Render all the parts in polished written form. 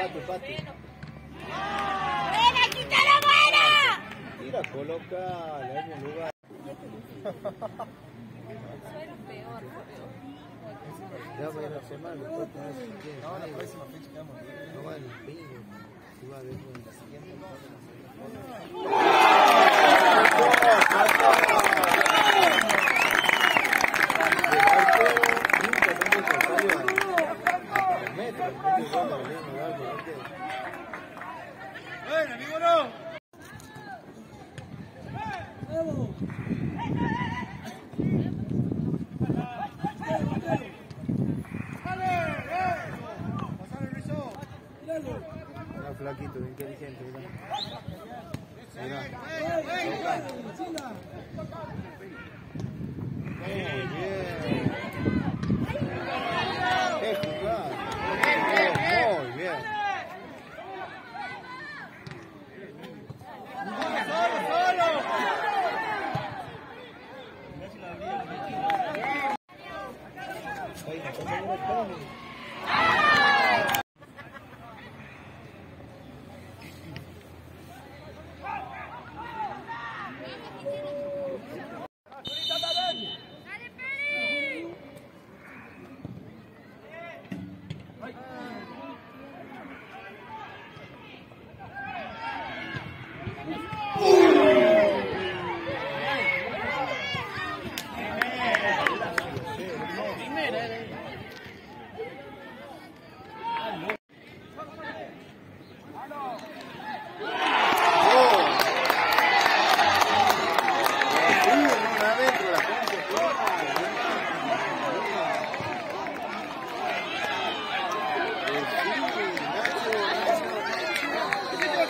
Pati. ¡Buena, quítala, buena! Tira, coloca en algún lugar. Suena peor, Ya va a ir a semana, después tenés si quieres. No, la próxima fecha quedamos bien. No va en el pino. Si va después en la siguiente. Bueno, amigo, no. Era flaquito, inteligente, mirá. Muy bien. ¡Qué jugada! Muy bien.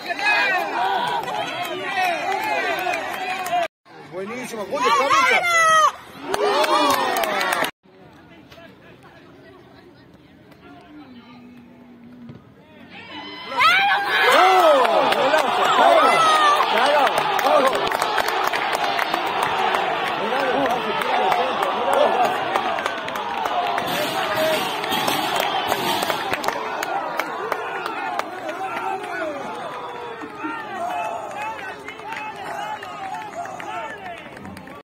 Buenísimo, gol de cabeza.